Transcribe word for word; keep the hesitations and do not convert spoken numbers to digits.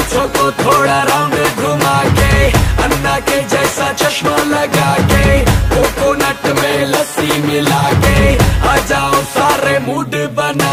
बच्चों को थोड़ा राउंड घुमा के, अन्ना के जैसा चश्मा लगा के, कोकोनट में लस्सी मिला के, आ जाओ सारे मूड बना